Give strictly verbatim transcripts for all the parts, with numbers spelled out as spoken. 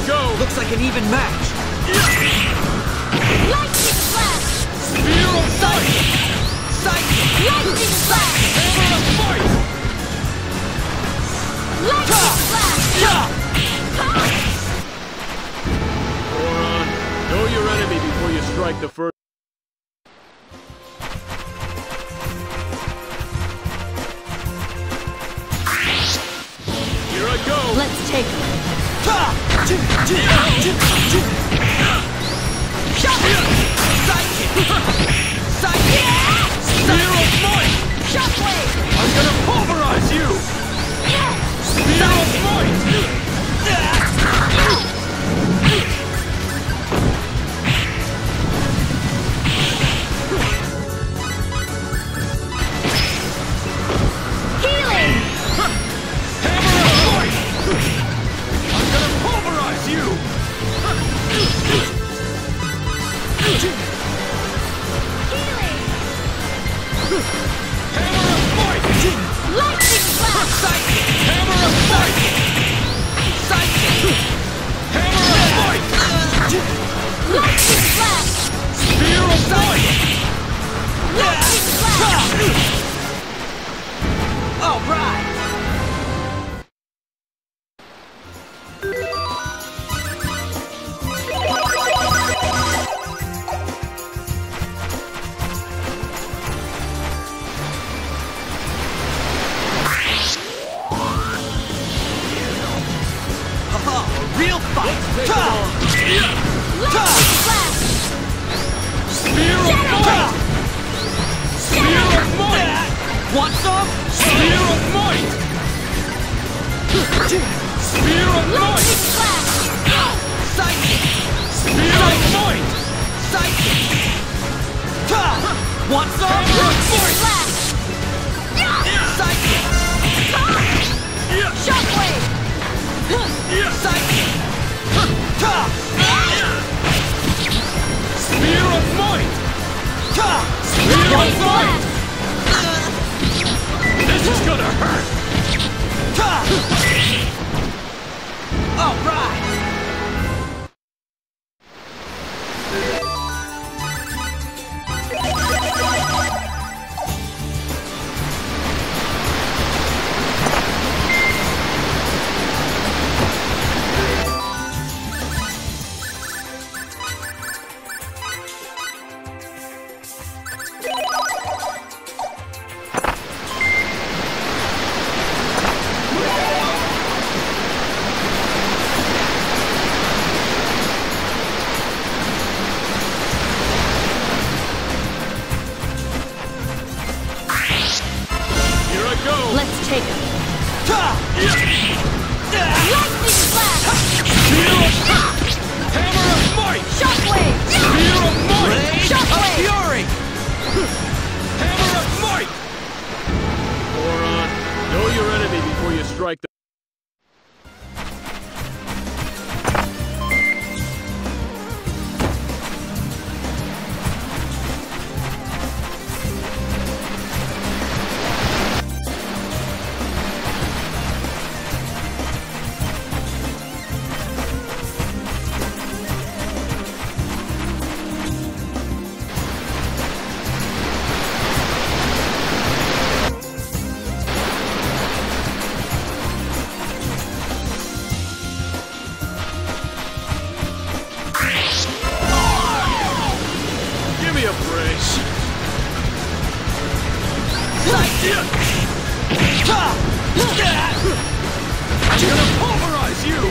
go! Looks like an even match. Lightning flash! Spear of sight! Sight! Lightning flash! Hammer of fight! Lightning flash! Goron, know your enemy before you strike the first. Here I go! Let's take him. Spear of might! Shockwave! I'm gonna pulverize you! Spear of might! Healing! Hammer of might! I'm gonna pulverize you! Healing! Hammer of might! Lightning flash! Hammer of might! Hammer of might! Lightning flash! Spear of might! Lightning flash! All right. Haha, a real fight. Lightning flash! Spear of might! Spear of might! Want some? Spear of might! Spear of might! Lightning flash! Sight! Spear of might! Sight! Want some? Hammer of might! Flash! Sight! Shockwave! Sight! Spear of might! Spear of Lightning might! flash! This is gonna hurt! All right. Here I go! Let's take him. Lightning flash! Spear of Hammer of might! Shockwave! Spear of might! Blade of Shockwave! Fury. Hammer of might! Goron, know your enemy before you strike the... Give me a break! I'm gonna pulverize you!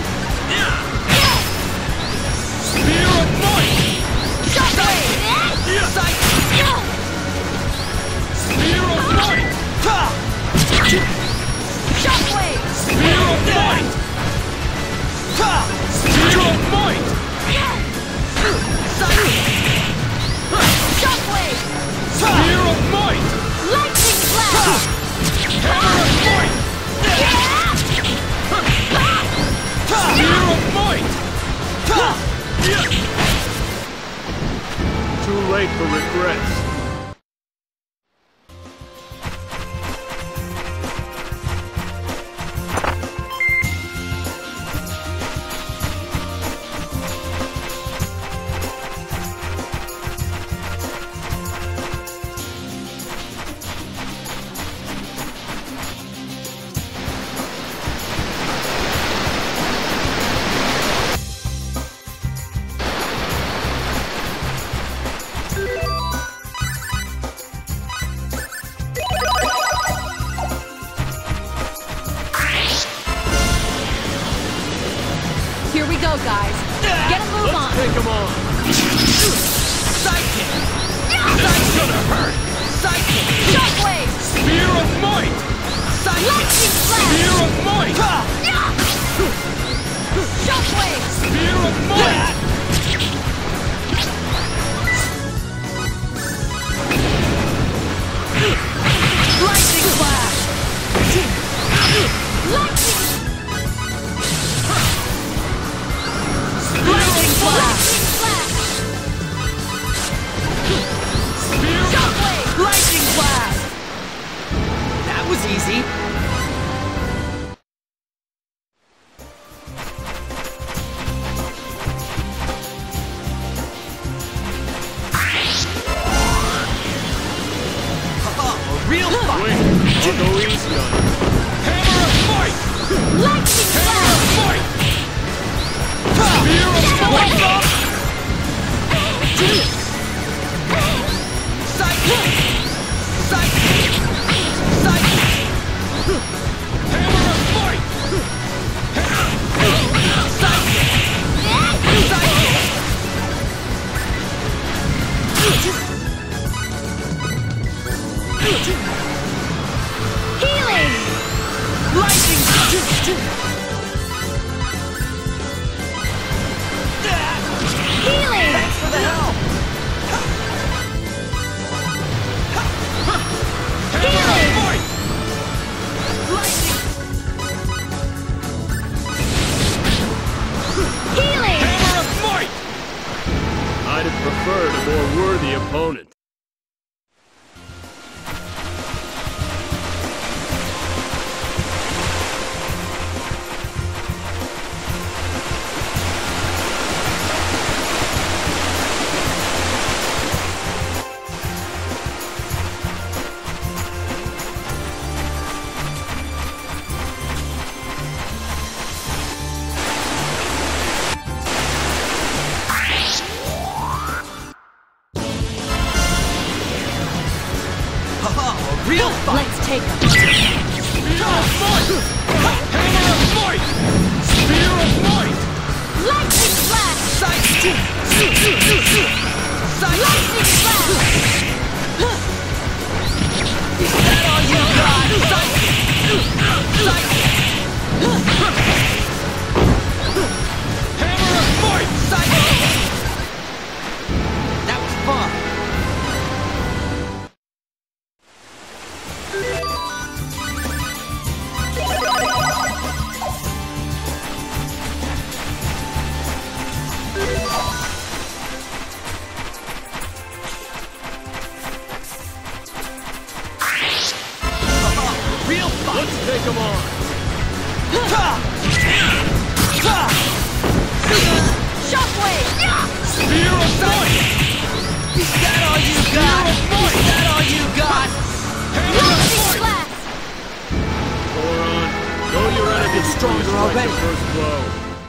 Spear of might! Shockwave! Spear of might! Shockwave! Spear of might! Spear of might! Shockwave! Spear of might! Lightning flash! Hammer of might! Spear of might! Too late for regrets. guys. Get a move on. Take him on. Sidekick! That's gonna hurt. Sidekick! Shockwave! Spear of might. Sidekick! Lightning flash! Spear of might. Shockwave! Spear of might. Lightning flash! Lightning! Lightning flash! Flash! Spear. Shockwave! Lightning flash! That was easy. Real Wait, fight! I'll go easy on you. Hammer of might. Lightning Hammer flash! of might. Spear of might. Sidekick! Sidekick! Sidekick! Hammer of might. Sidekick! Sidekick! Healing! Lightning! Healing! Thanks for the help! Hammer of might. Lightning! Healing! Hammer of might. I'd have preferred a more worthy opponent. Real fight! Let's take them. Spear of might. Hammer of might. Spear of might. Lightning flash! Sidekick! Sidekick! Lightning flash! Is that all you got? Sidekick! Sidekick! Hammer of might. Sidekick! That was fun! Real fight! Let's take him on. Shockwave! Spear of might. Is that all you got? Is that all you got? Hammer of Lightning might. flash! Goron, know you're enemy Get stronger before you strike already. the first blow.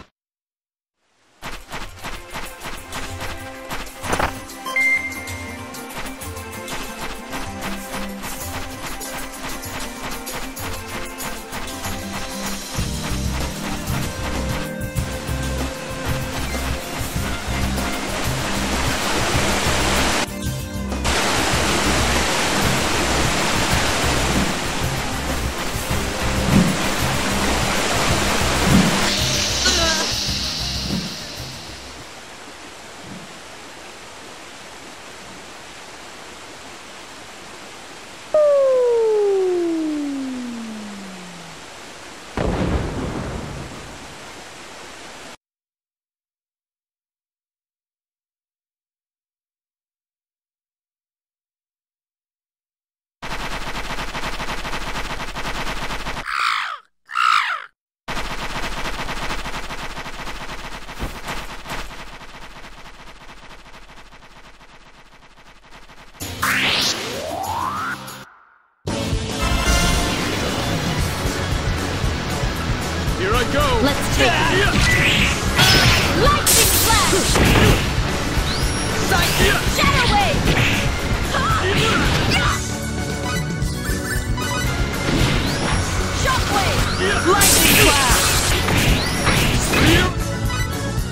Here I go. Let's take them. Lightning flash! Sidekick! Shadow wave! Shockwave! Lightning flash!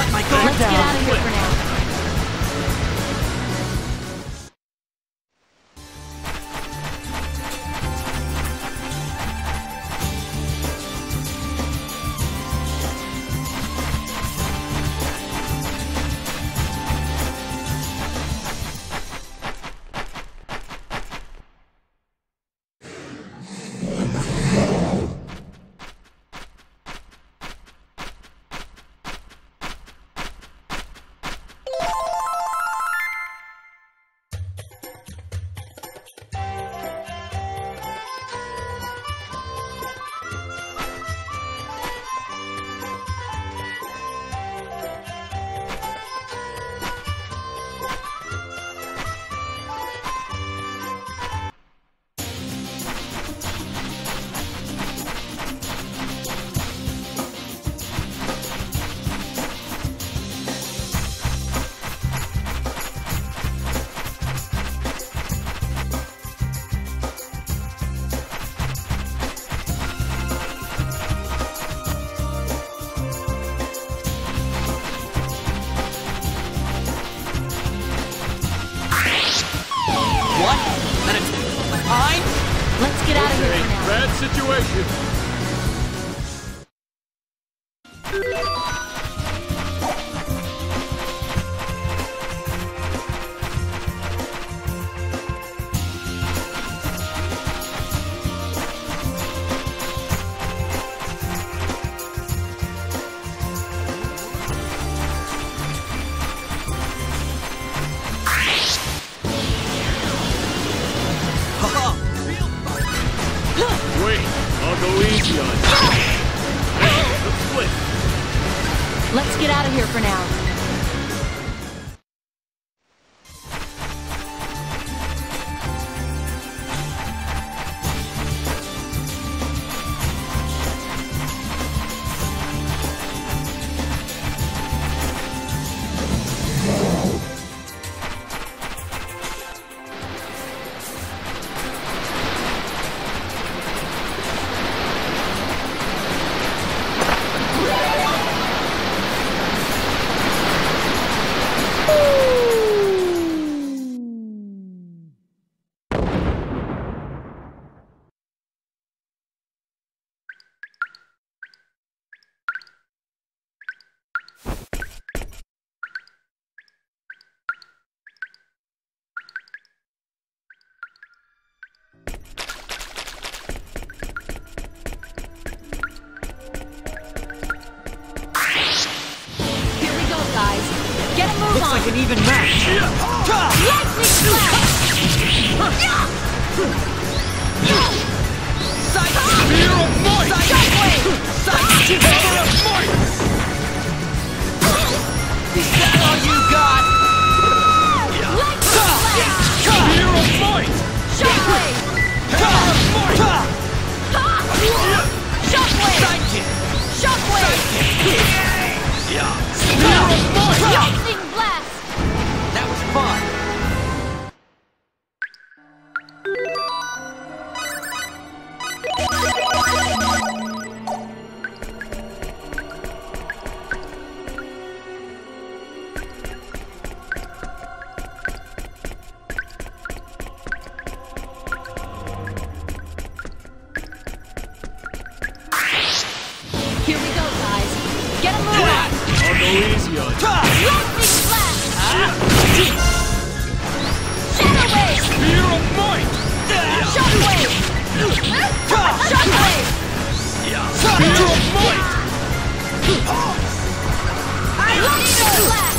my guard Let's get down. out of here for now. Let's get out of here Okay, for now. bad situation. Wait, I'll go easy on you. Hey, the flip. Let's get out of here for now. Get a move Looks on! like an even match. Lightning flash! Side Spear of might! Shockwave! Side Hammer of might! Is that all you got? Lightning flash! Spear of might! Shockwave! Hammer of might! Shockwave! Sidekick! Shockwave! Spear of might! Lightning blast! That was fun. Here we go, guys. Get a move on! I'll go easy on you. Lightning flash! Shadow wave! Spear of might! Shockwave! Shockwave! Spear of might! Lightning blast!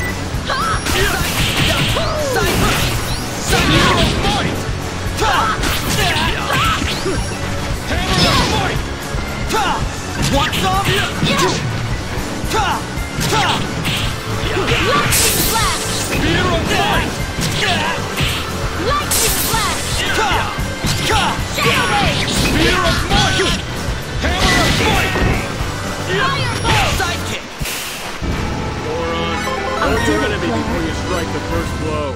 Spear of might! Hammer of might! Want some? Lightning blast! Spear of might! Lightning flash! Shadow wave! Spear of might! Hammer of might! Fireball! Sidekick! Moron, I know did your it, enemy Claire. before you strike the first blow.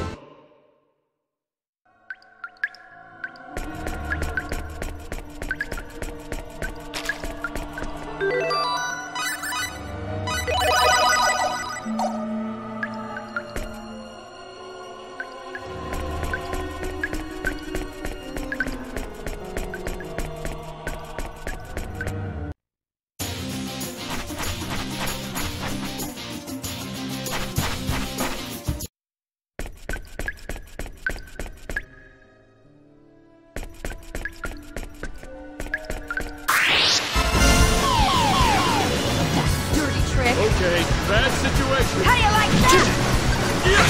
Okay, bad situation. How you like that? How you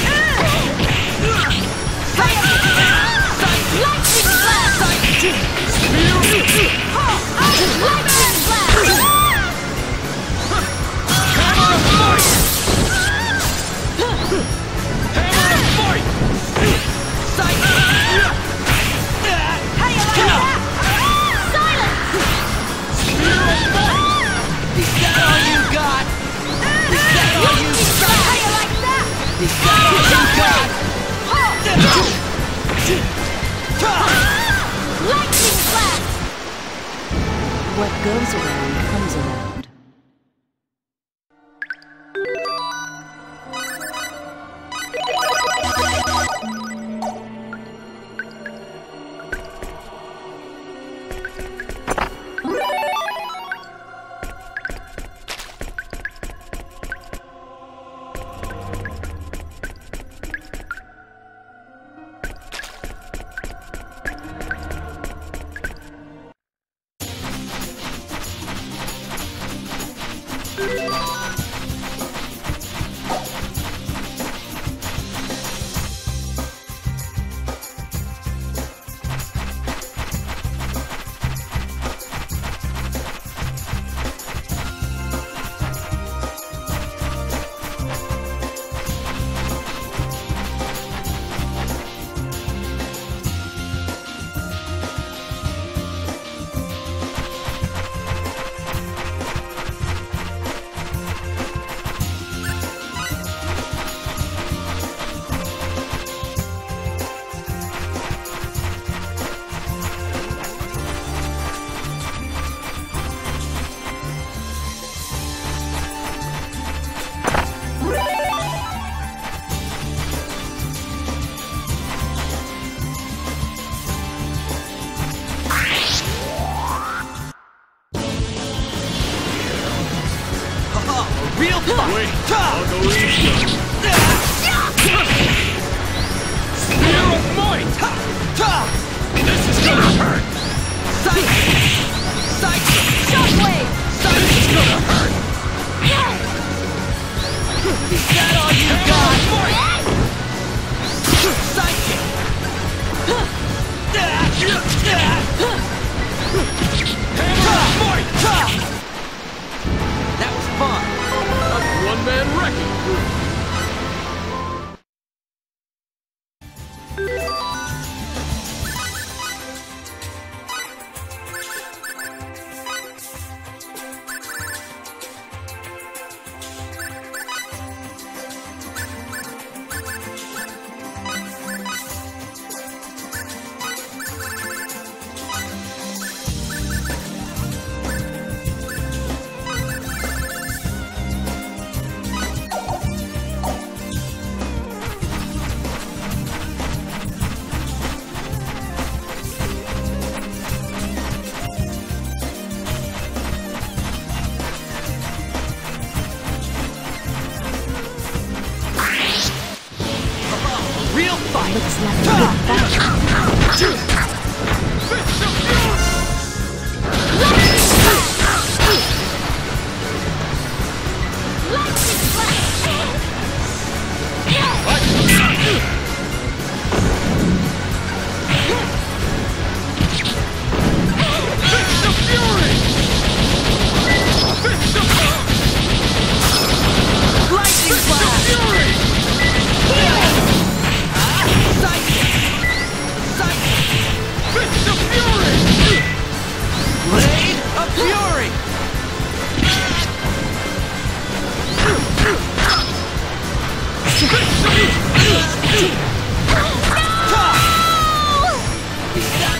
like that? Lightning blast! Lightning blast! Hammer of might! Hammer of might! How you like that? Silence! Spear of might! Is that all you got? Is that all you got? How you like that? Is that all you got? Lightning blast! What goes around comes around. Real fight! Wait, I'll go easy. Spear of might! This is gonna hurt! Psych! Psych! Shockwave! Psych! This is gonna hurt! Is that all you got? Psychic! Hammer of might! That was fun! A one-man wrecking crew! Real fight! Looks like a good fight. Fist of fury! Fist of fury! Fist of Lightning Fist of blast! fury! Psychic! Psychic! Fist of fury! Blade of Fury! Is that...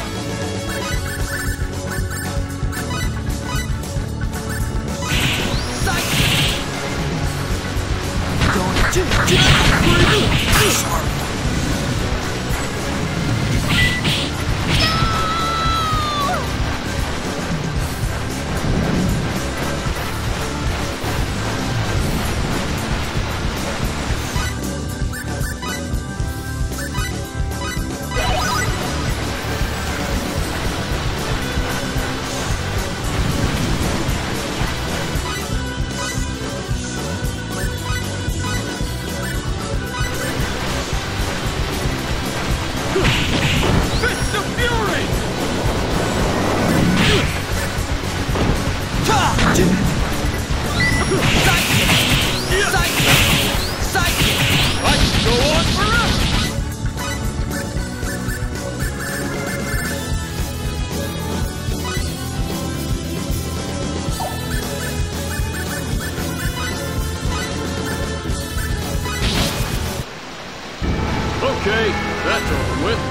Okay, that's over with.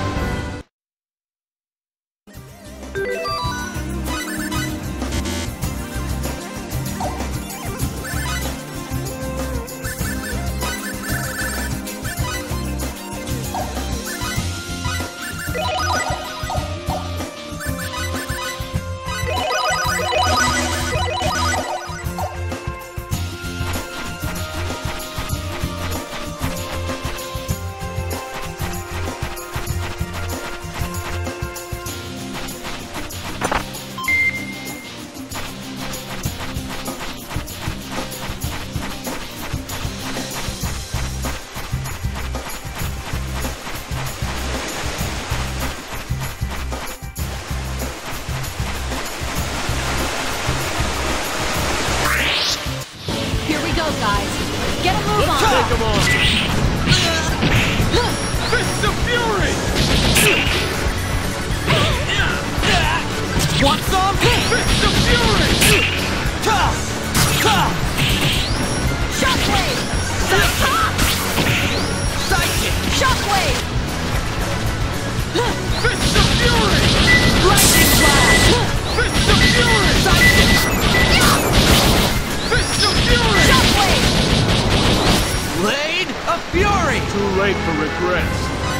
Guys, get a move Let's on! take him on! Fists of Fury! Want some? Fists of Fury! Shockwave! Sidekick! Shockwave! Fists of Fury! Lightning Flash! Fists of Fury! Sidekick! Fists of Fury! Shockwave! Blade of Fury! Too late for regrets.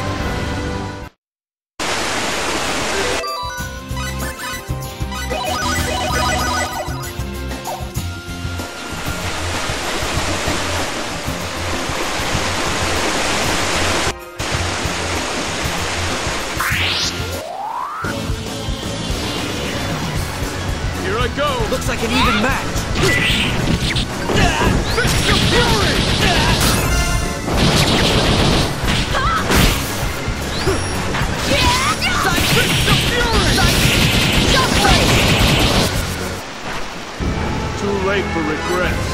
Here I go! Looks like an even match! Fists of Fury! Fists of Fury! Shockwave! Too late for regrets.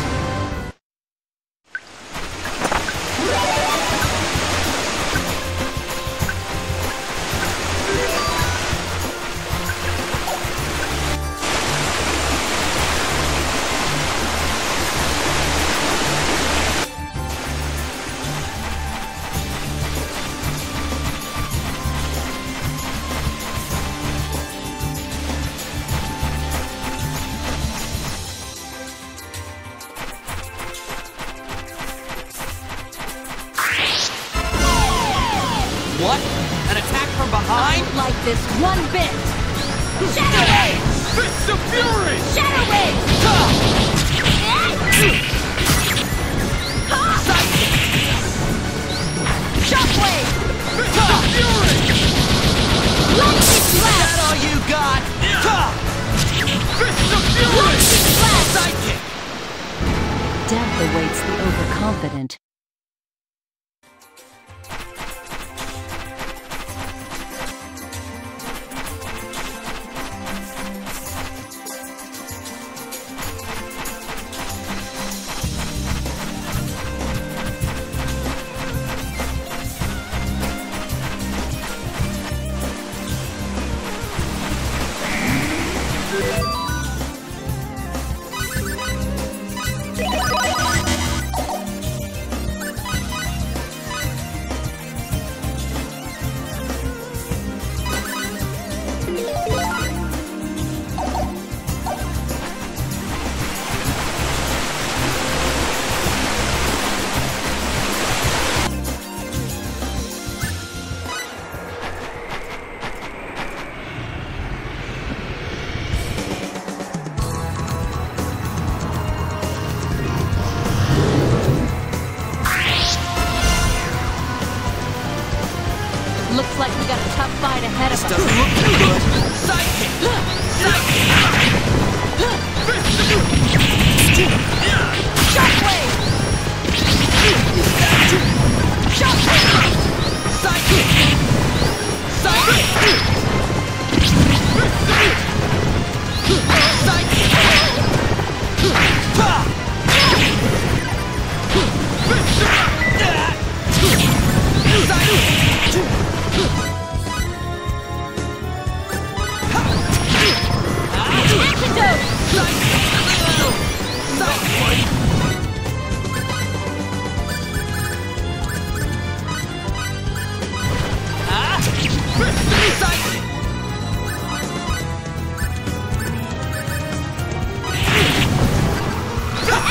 What? An attack from behind? Like this one bit! Shadow Wave! Fists of Fury! Shadow Wave! Shockwave! Fists of Fury! Lightning Is Flash! that all you got? Fists of Fury! Lightning Flash! Sidekick! Death awaits the overconfident. Looks like we got a tough fight ahead of This us. doesn't look too good. Sidekick! Sidekick! Shockwave! Shockwave! Sidekick! Sidekick! Sidekick! Ha!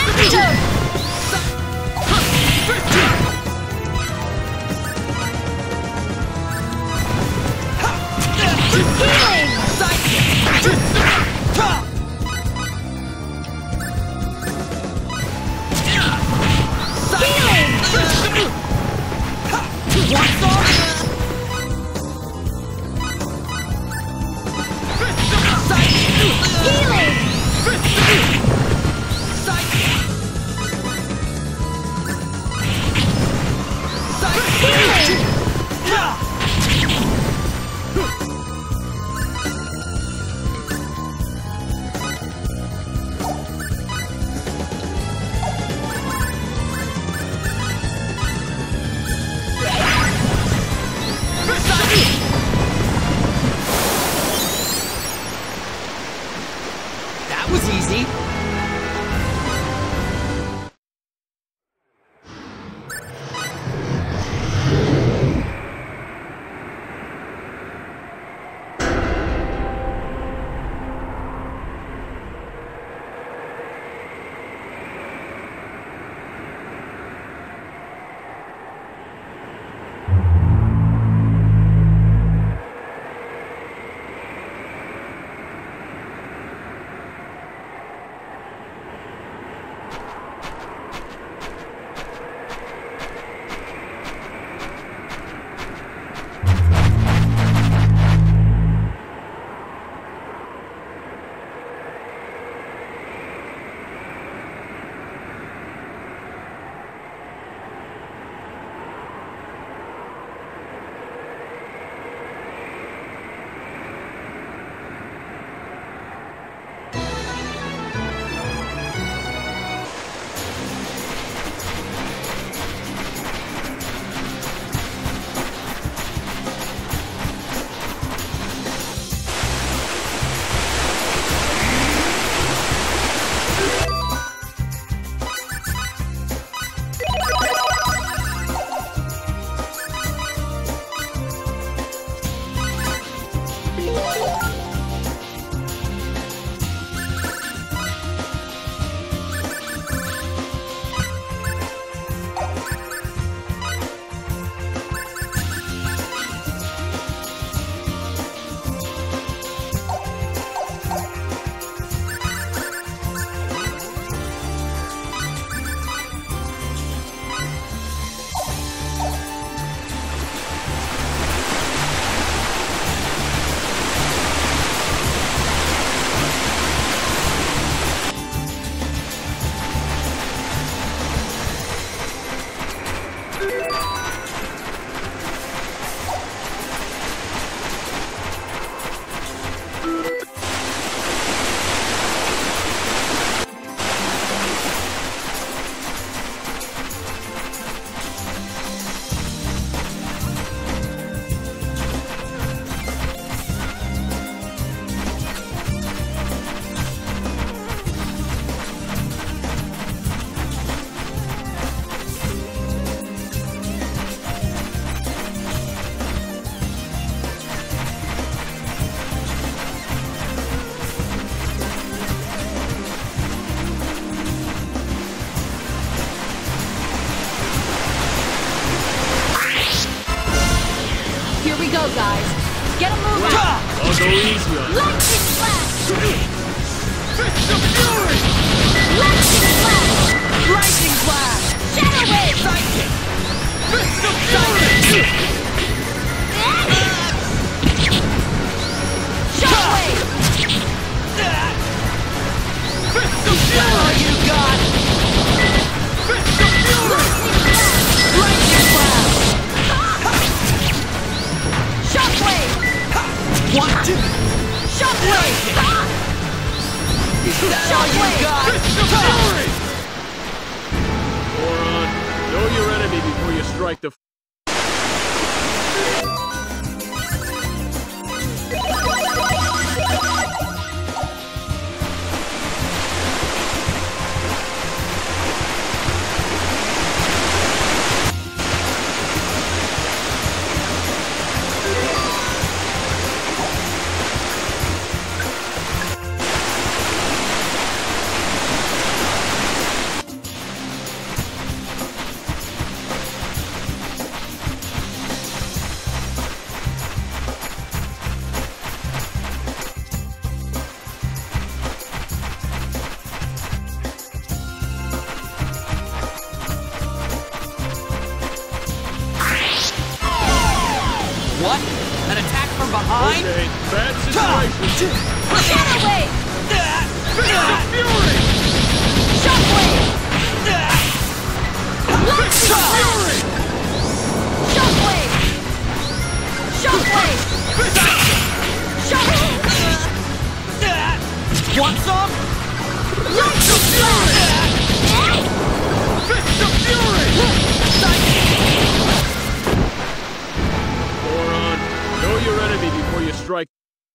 That was easy. go, guys. Get a move on. I'll go easy on you. Lightning flash! Fist of fury! Lightning flash! Lightning flash! Shadow wave! Psychic! Fist of fury! Shadow wave! Fist of fury! All you got! Fist of fury! Lightning flash! Shockwave! What? Shockwave! Is that all you got? Fist of fury! Moron, know your enemy before you strike the... behind. Okay, bad situation. Shadow Wave! Fist of Fury! Shockwave! Lightning Blast! Shockwave! Shockwave! Shockwave! Want some? Lightning Blast! Fist of Fury! Moron, know your enemy before you strike.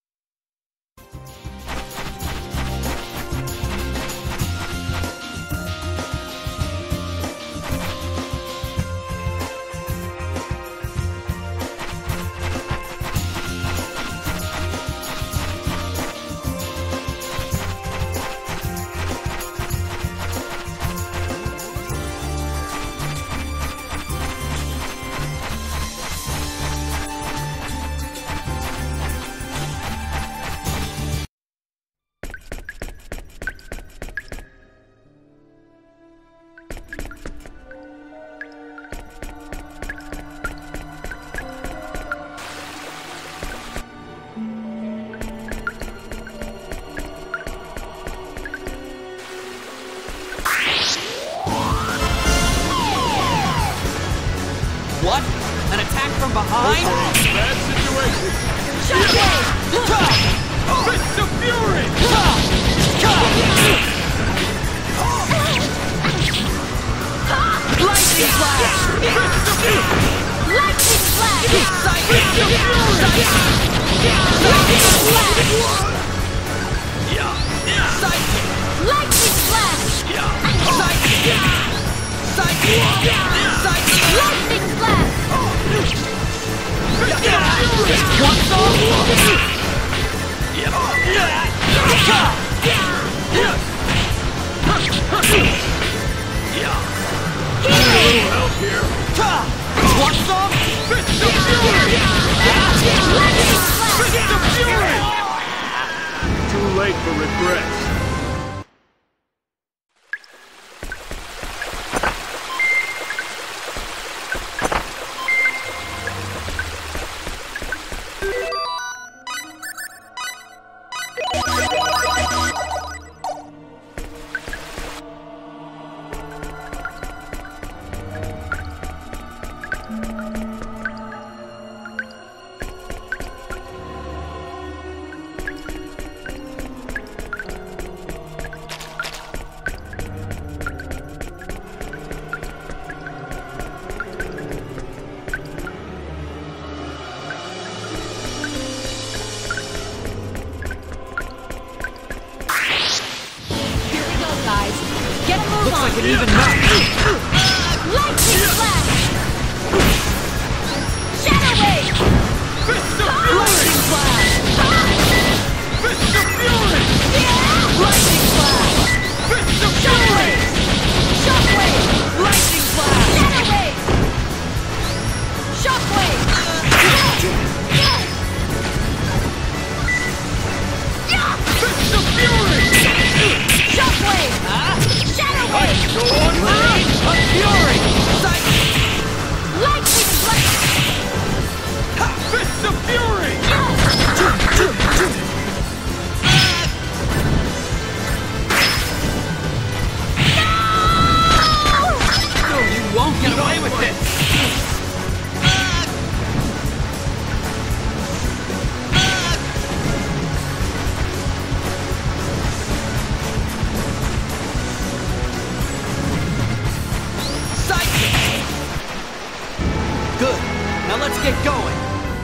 What? An attack from behind? Bad situation. Shockwave! Fist of Fury! Lightning Flash! Lightning Blast! Lightning Lightning Blast! Lightning Blast! Want some? Help here. Want some? Fist of Fury! Lightning Fist Blast! of Fury! Too late for regrets. Here we go, guys. Get a move Looks on. like an even match. Lightning Blast! Shadow Wave! Fist of Fury! Lightning Flash! Fist of Fury! Lightning Flash! Fist of Fury! Shockwave! Lightning Flash! Shadow Wave! Shockwave! Fist of Fury! Shockwave! Shadow Wave! Go on, Blade of Fury! Lightning Blast! Fist of Fury! You won't get away with this! Psychic! Good. Now let's get going.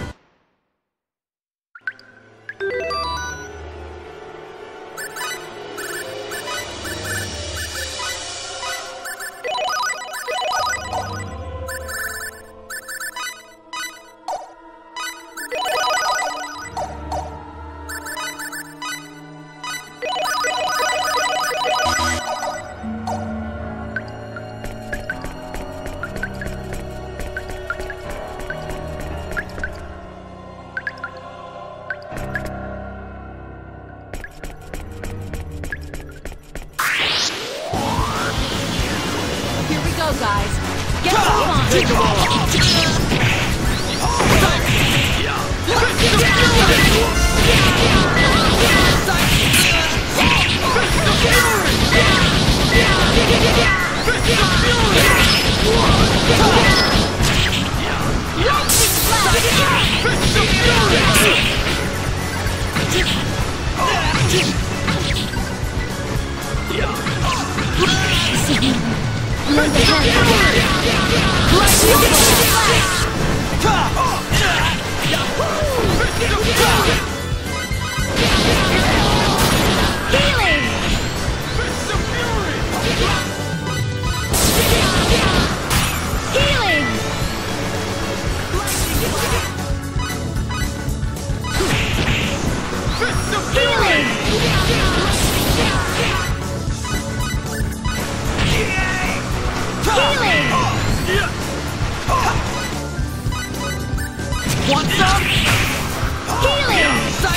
guys. Get a move on. Take them all. Want some? Healing!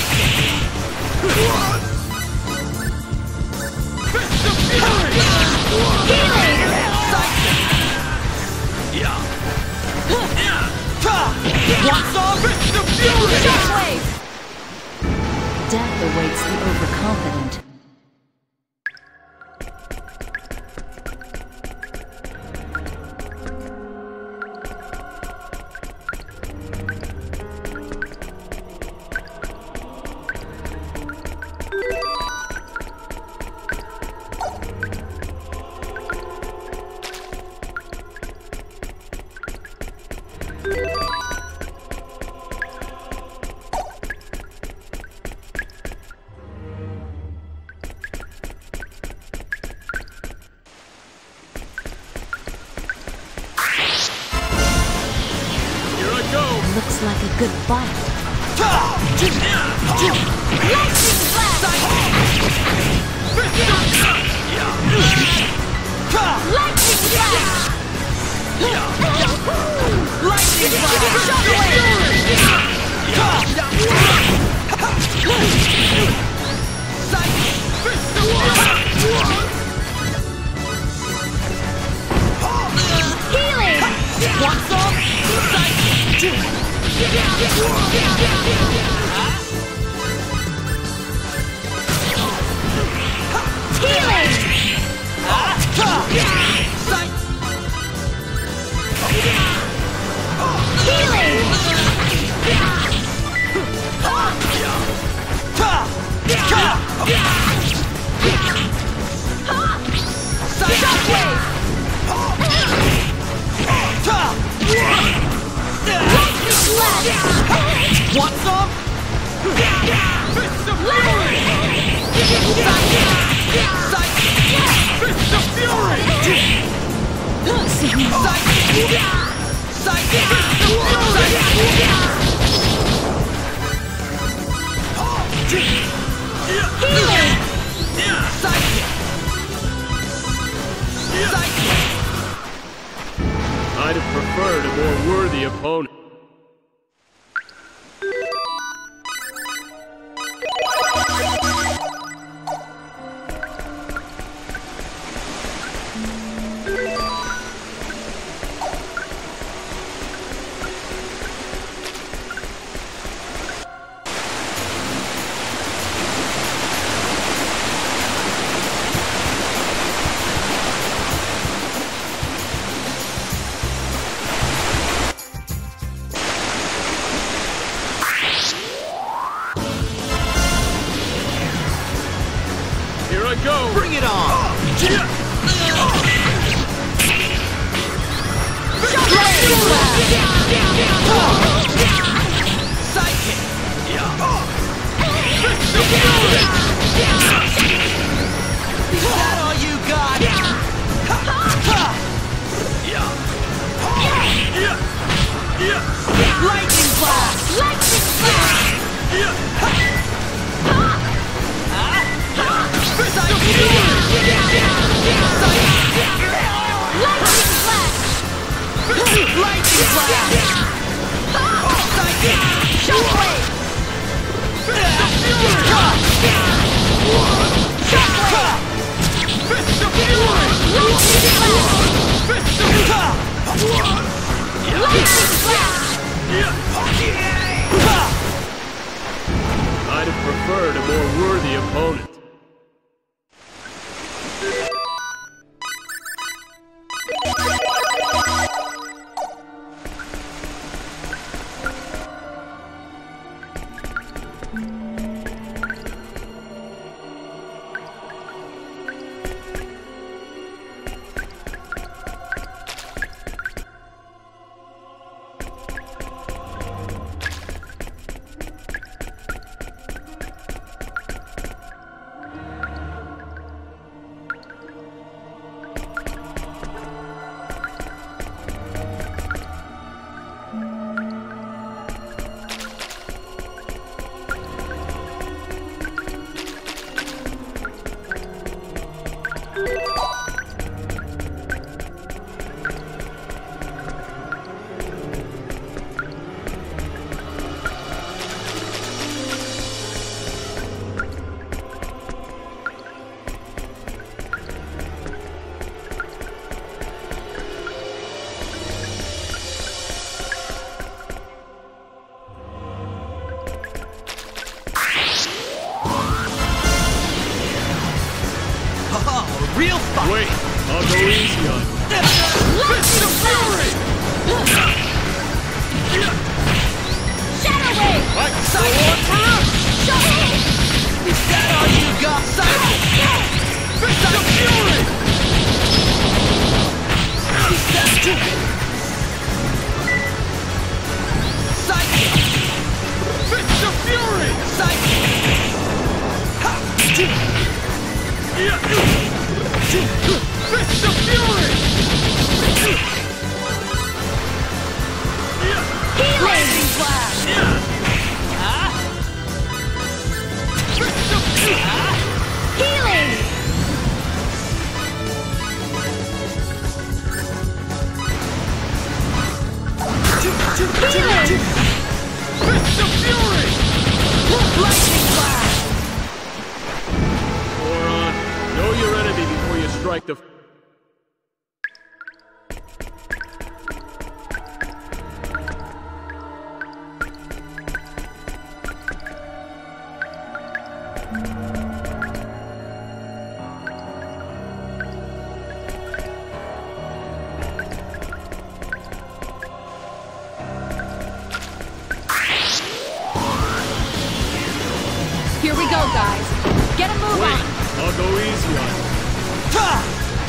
Want some? Shockwave! Death awaits the overconfident. Looks like a good fight. Lightning blast! Lightning blast! Lightning blast! Healing! Want some? Want some? Fist of Fury! I'd have preferred a more worthy opponent. Here I go! Bring it on! Is that all you got? Lightning blast! Lightning blast! Lightning blast! Shockwave! Lightning blast! opponent. Real fight! Wait, I'll go easy on you. Fist of Fury! Shadow Wave! Right, Psychic! Shadow! Is that all you got? Psychic! Fist of Fury! Is that it? Psychic! Fist of Fury! Psychic! Ha! Yeah. Fist of Fury! Yeah. Blazing Flash! Yeah. Ah! Fist of Fury! Ah! Healing! Healing! Fist of Fury! Lightning Flash! Moron, know your enemy before you strike the... Here we go, guys. Get a move Wait, on. I'll go easy on you. Ha!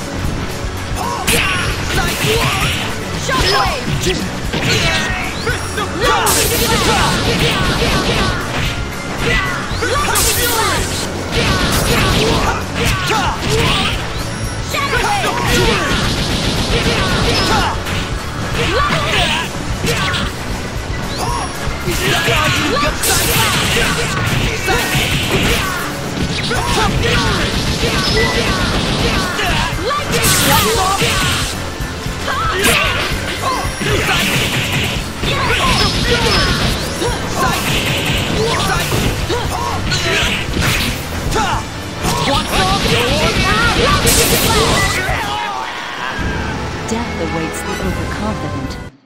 Psychic! Shockwave! Fist of Lightning Fury! Flash! Lightning Flash! Shadow Wave! Lightning! Is that all you got? Psychic! Fist of Fury! Lightning That's all! Death awaits the overconfident.